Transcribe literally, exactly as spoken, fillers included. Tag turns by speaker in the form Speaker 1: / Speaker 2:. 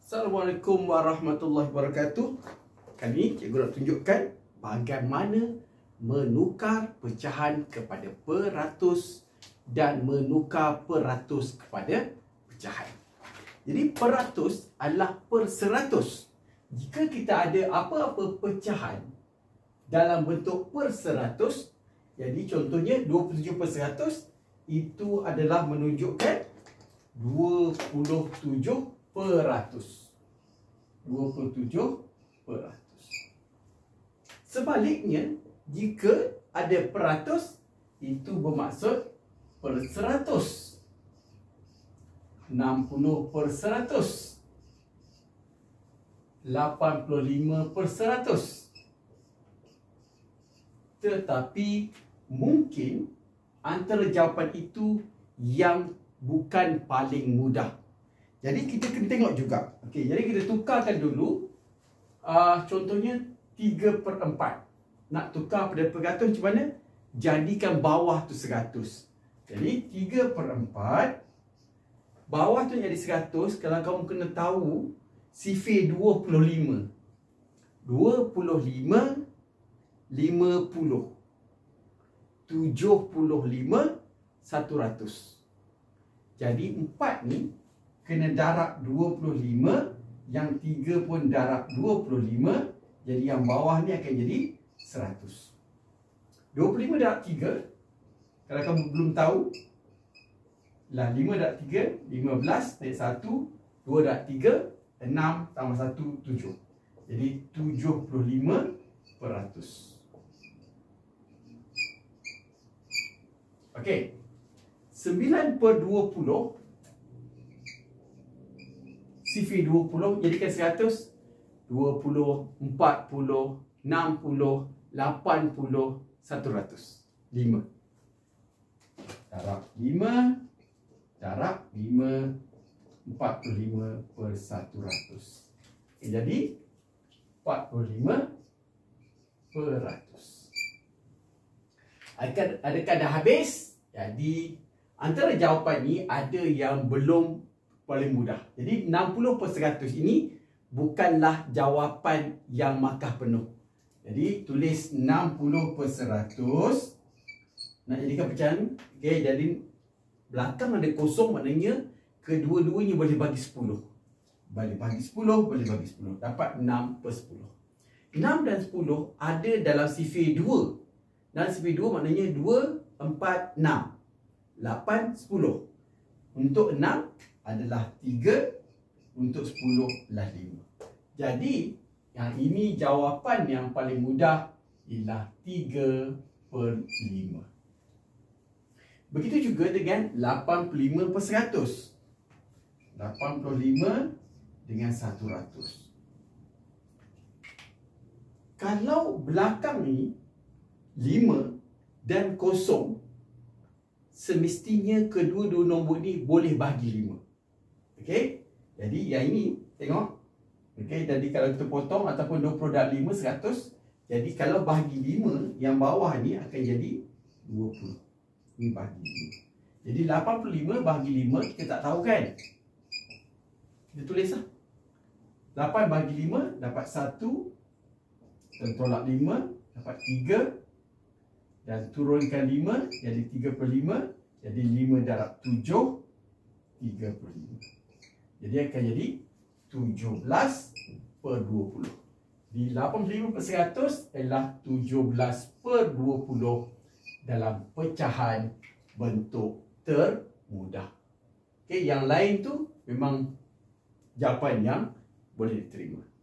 Speaker 1: Assalamualaikum warahmatullahi wabarakatuh. Kali ini cikgu nak tunjukkan bagaimana menukar pecahan kepada peratus dan menukar peratus kepada pecahan. Jadi peratus adalah per seratus. Jika kita ada apa-apa pecahan dalam bentuk per seratus, jadi contohnya dua puluh tujuh per seratus, itu adalah menunjukkan dua puluh tujuh peratus. dua puluh tujuh peratus. Sebaliknya, jika ada peratus, itu bermaksud per seratus. enam puluh per seratus. lapan puluh lima per seratus. Tetapi mungkin antara jawapan itu yang bukan paling mudah. Jadi kita kena tengok juga. Okey, jadi kita tukarkan dulu. Uh, contohnya tiga per empat. Nak tukar pada peratus macam mana? Jadikan bawah tu seratus. Jadi tiga per empat. Bawah tu jadi seratus. Kalau kamu kena tahu sifir dua puluh lima. dua puluh lima, lima puluh. tujuh puluh lima, seratus. Jadi empat ni kena darab dua puluh lima, yang tiga pun darab dua puluh lima, jadi yang bawah ni akan jadi seratus. dua puluh lima darab tiga, kalau kamu belum tahu, lah lima darab tiga, lima belas, naik satu, dua darab tiga, enam, tambah satu, tujuh. Jadi tujuh puluh lima peratus. Okey, sembilan per dua puluh, sifir dua puluh, jadikan seratus. Dua puluh, empat puluh, enam puluh, lapan puluh, seratus. Lima. Darab lima, darab lima, empat puluh lima per seratus. Okay, jadi empat puluh lima peratus. Adakah dah habis? Jadi antara jawapan ni ada yang belum paling mudah. Jadi enam puluh per seratus ini bukanlah jawapan yang markah penuh. Jadi tulis enam puluh per seratus. Nak jadikan pecahan, okey, jadi belakang ada kosong, maknanya kedua-duanya boleh bagi sepuluh. Boleh bagi sepuluh, boleh bagi sepuluh. Dapat enam per sepuluh. enam dan sepuluh ada dalam sifir dua. Dalam sifir dua maknanya dua, empat, enam. lapan, sepuluh. Untuk enam adalah tiga, untuk sepuluh adalah lima. Jadi, yang ini jawapan yang paling mudah ialah tiga per lima. Begitu juga dengan lapan puluh lima per seratus. lapan puluh lima dengan seratus. Kalau belakang ni lima dan kosong, semestinya kedua-dua nombor ni boleh bagi lima. Okey? Jadi yang ini tengok. Okey, jadi kalau kita potong ataupun dua puluh darab lima, seratus. Jadi kalau bahagi lima, yang bawah ni akan jadi dua puluh. Ini bahagi lima. Jadi lapan puluh lima bahagi lima kita tak tahu kan? Kita tulislah. lapan bahagi lima dapat satu. Dan tolak lima dapat tiga. Dan turunkan lima jadi tiga per lima. Jadi lima darab tujuh, tiga per lima. Jadi akan jadi tujuh belas per dua puluh. Di lapan puluh lima per seratus adalah tujuh belas per dua puluh dalam pecahan bentuk termudah. Okey, yang lain tu memang jawapan yang boleh diterima.